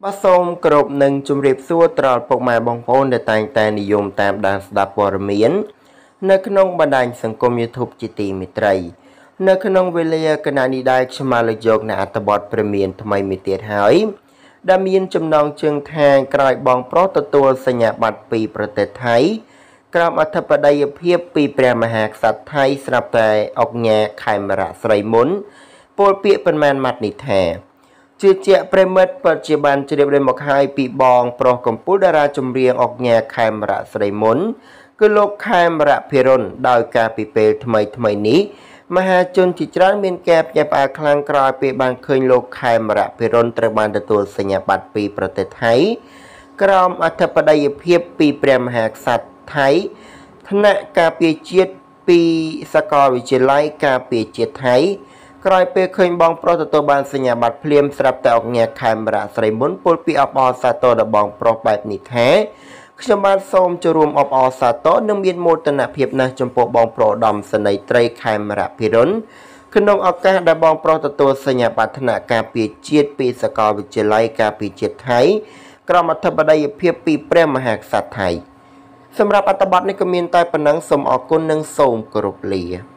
បាទសូមគោរពនឹងជម្រាបសួរដល់ពុកម៉ែបងប្អូនដែលតែងតែនិយមតាមដានស្ដាប់ព័ត៌មាននៅក្នុងបណ្ដាញសង្គម YouTube ជាទីមេត្រីនៅក្នុងវេលាគណៈនេះដែរខ្ញុំមកលើកយកនៅអត្ថបទព្រមានថ្មីមួយទៀតហើយដែលមានចំណងជើងថាក្រោយបងប្រុសទទួលសញ្ញាបត្រពីប្រទេសថៃក្រោមអធិបតីភាពពីព្រះមហាក្សត្រថៃស្រាប់តែអុកញ៉ាខេមរៈស្រីមុនពោលពាក្យប៉ុន្មានម៉ាត់នេះថាជឿជាក់ប្រិមិត្តពិតជាបានជ្រាបដោយមកហើយពីបងប្រុសកំពូលតារាចម្រៀងអុកញ៉ាខេមរៈស្រីមុនគឺលោកខេមរៈភិរុនដោយការពីពេលថ្មីនេះមហាជនជាច្រើនមានការភ្ញាក់ផ្អើលខ្លាំងក្រោយពេលបានឃើញលោកខេមរៈភិរុនត្រូវបានទទួលសញ្ញាបត្រពីប្រទេសថៃក្រោមអធិបតីភាពពីព្រះមហាក្សត្រថៃថ្នាក់ការពារជាតិពីសាកលវិទ្យាល័យការពារជាតិថៃក្រោយពេលឃើញបងប្រុសទទួលបានសញ្ញាបត្រភ្លាមស្រាប់តែអុកញ៉ាខេមរៈស្រីមុនពលពីអបអរសាទរដល់បងប្រុសបែបនេះថាខ្ញុំបាទសូមចូលរួមអបអរសាទរនិងមានមោទនភាពណាស់ចំពោះបងប្រុសឧត្តមសេនីយ៍ត្រីខេមរៈភិរុនក្នុងឱកាសដែលបងប្រុសទទួលសញ្ញាបត្រថ្នាក់ការពារជាតិពីសាកលវិទ្យាល័យការពារជាតិថៃក្រមអធិបតីភាពពីព្រះមហាក្សត្រថៃសម្រាប់អត្ថបទនេះក៏មានតែប៉ុណ្ណឹងសូមអរគុណនិងសូមគោរពលា